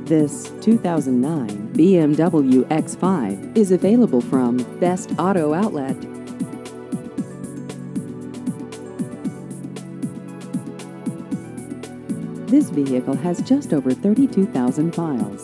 This 2009 BMW X5 is available from Best Auto Outlet. This vehicle has just over 32,000 miles.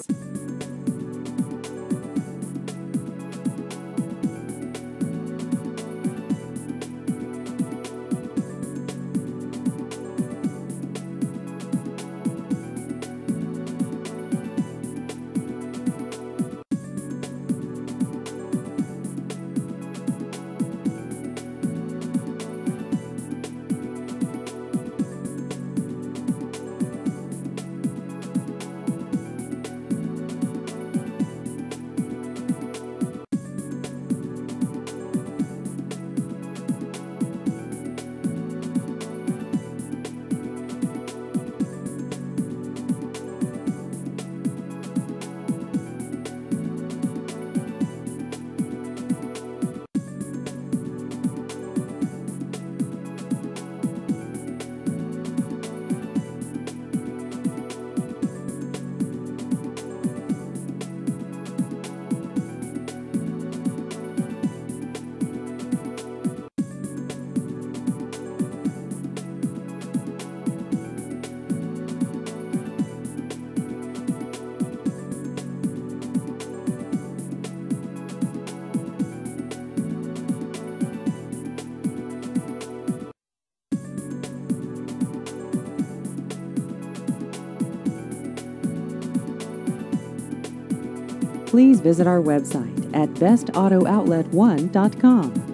Please visit our website at bestauto-outlet1.com.